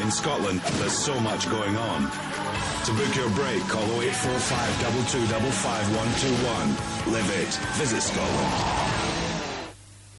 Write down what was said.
In Scotland, there's so much going on. To book your break, call 0845 2255 121. Live it. Visit Scotland.